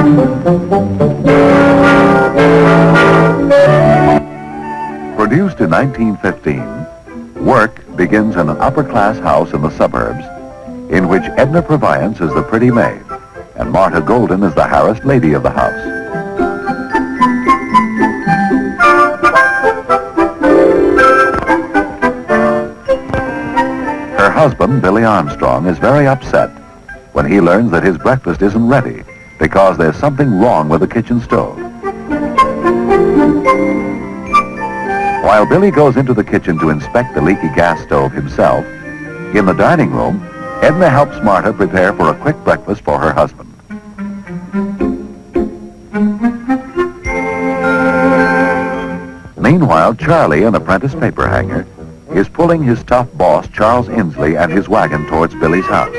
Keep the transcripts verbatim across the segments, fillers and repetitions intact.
Produced in nineteen fifteen, Work begins in an upper-class house in the suburbs in which Edna Purviance is the pretty maid and Marta Golden is the harassed lady of the house. Her husband, Billy Armstrong, is very upset when he learns that his breakfast isn't ready because there's something wrong with the kitchen stove. While Billy goes into the kitchen to inspect the leaky gas stove himself, in the dining room, Edna helps Marta prepare for a quick breakfast for her husband. Meanwhile, Charlie, an apprentice paperhanger, is pulling his tough boss, Charles Inslee, and his wagon towards Billy's house.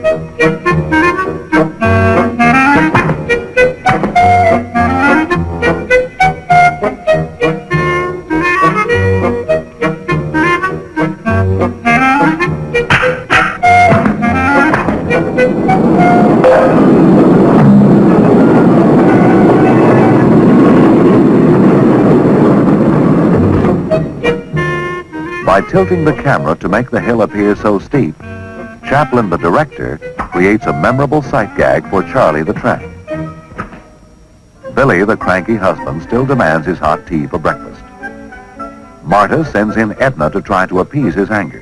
By tilting the camera to make the hill appear so steep, Chaplin, the director, creates a memorable sight gag for Charlie the tramp. Billy, the cranky husband, still demands his hot tea for breakfast. Marta sends in Edna to try to appease his anger.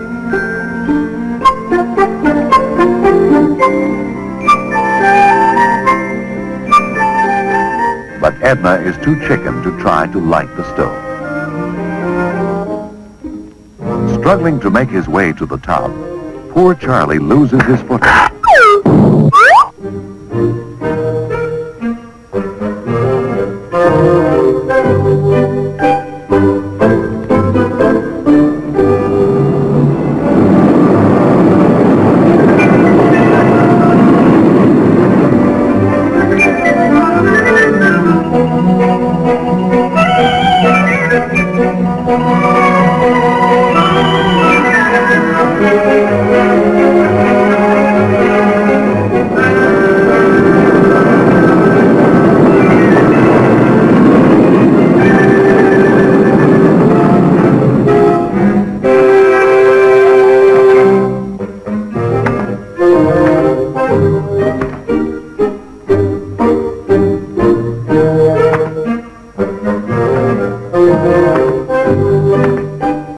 But Edna is too chicken to try to light the stove. Struggling to make his way to the top, poor Charlie loses his footing.